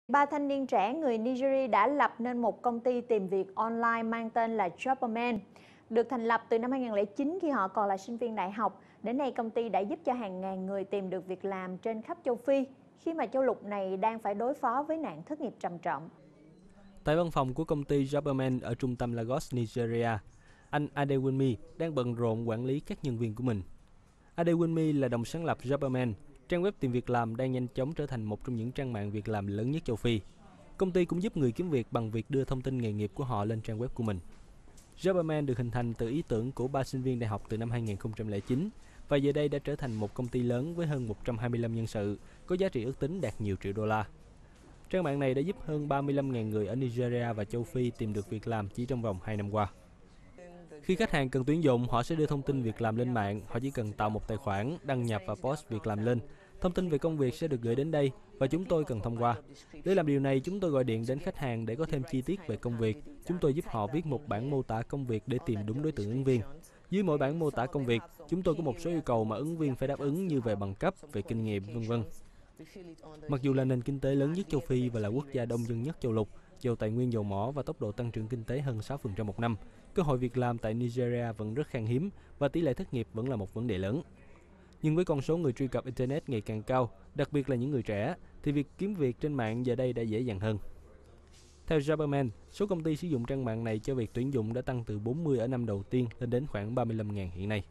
Ba thanh niên trẻ người Nigeria đã lập nên một công ty tìm việc online mang tên là Jobberman. Được thành lập từ năm 2009 khi họ còn là sinh viên đại học. Đến nay công ty đã giúp cho hàng ngàn người tìm được việc làm trên khắp châu Phi, khi mà châu lục này đang phải đối phó với nạn thất nghiệp trầm trọng. Tại văn phòng của công ty Jobberman ở trung tâm Lagos, Nigeria, anh Adewunmi đang bận rộn quản lý các nhân viên của mình. Adewunmi là đồng sáng lập Jobberman, trang web tìm việc làm đang nhanh chóng trở thành một trong những trang mạng việc làm lớn nhất châu Phi. Công ty cũng giúp người kiếm việc bằng việc đưa thông tin nghề nghiệp của họ lên trang web của mình. Jobberman được hình thành từ ý tưởng của 3 sinh viên đại học từ năm 2009 và giờ đây đã trở thành một công ty lớn với hơn 125 nhân sự, có giá trị ước tính đạt nhiều triệu đô la. Trang mạng này đã giúp hơn 35.000 người ở Nigeria và châu Phi tìm được việc làm chỉ trong vòng 2 năm qua. Khi khách hàng cần tuyển dụng, họ sẽ đưa thông tin việc làm lên mạng, họ chỉ cần tạo một tài khoản, đăng nhập và post việc làm lên. Thông tin về công việc sẽ được gửi đến đây và chúng tôi cần thông qua. Để làm điều này, chúng tôi gọi điện đến khách hàng để có thêm chi tiết về công việc. Chúng tôi giúp họ viết một bản mô tả công việc để tìm đúng đối tượng ứng viên. Dưới mỗi bản mô tả công việc, chúng tôi có một số yêu cầu mà ứng viên phải đáp ứng như về bằng cấp, về kinh nghiệm, v.v. Mặc dù là nền kinh tế lớn nhất châu Phi và là quốc gia đông dân nhất châu lục, giàu tài nguyên dầu mỏ và tốc độ tăng trưởng kinh tế hơn 6% một năm, cơ hội việc làm tại Nigeria vẫn rất khan hiếm và tỷ lệ thất nghiệp vẫn là một vấn đề lớn. Nhưng với con số người truy cập Internet ngày càng cao, đặc biệt là những người trẻ, thì việc kiếm việc trên mạng giờ đây đã dễ dàng hơn. Theo Jobberman, số công ty sử dụng trang mạng này cho việc tuyển dụng đã tăng từ 40 ở năm đầu tiên lên đến khoảng 35.000 hiện nay.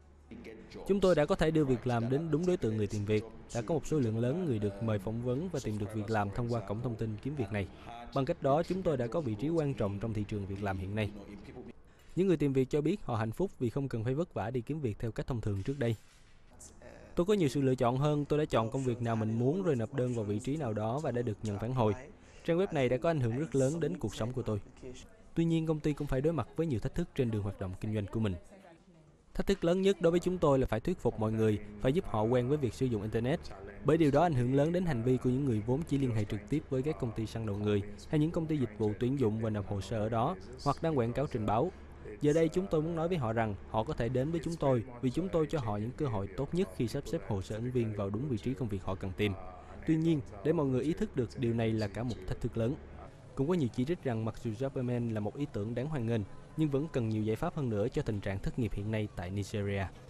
Chúng tôi đã có thể đưa việc làm đến đúng đối tượng người tìm việc, đã có một số lượng lớn người được mời phỏng vấn và tìm được việc làm thông qua cổng thông tin kiếm việc này. Bằng cách đó, chúng tôi đã có vị trí quan trọng trong thị trường việc làm hiện nay. Những người tìm việc cho biết họ hạnh phúc vì không cần phải vất vả đi kiếm việc theo cách thông thường trước đây. Tôi có nhiều sự lựa chọn hơn, tôi đã chọn công việc nào mình muốn rồi nộp đơn vào vị trí nào đó và đã được nhận phản hồi. Trang web này đã có ảnh hưởng rất lớn đến cuộc sống của tôi. Tuy nhiên, công ty cũng phải đối mặt với nhiều thách thức trên đường hoạt động kinh doanh của mình. Thách thức lớn nhất đối với chúng tôi là phải thuyết phục mọi người, phải giúp họ quen với việc sử dụng Internet. Bởi điều đó ảnh hưởng lớn đến hành vi của những người vốn chỉ liên hệ trực tiếp với các công ty săn đầu người hay những công ty dịch vụ tuyển dụng và nộp hồ sơ ở đó, hoặc đang quảng cáo trình báo. Giờ đây chúng tôi muốn nói với họ rằng họ có thể đến với chúng tôi vì chúng tôi cho họ những cơ hội tốt nhất khi sắp xếp hồ sơ ứng viên vào đúng vị trí công việc họ cần tìm. Tuy nhiên, để mọi người ý thức được điều này là cả một thách thức lớn. Cũng có nhiều chỉ trích rằng mặc dù Jobberman là một ý tưởng đáng hoan nghênh, nhưng vẫn cần nhiều giải pháp hơn nữa cho tình trạng thất nghiệp hiện nay tại Nigeria.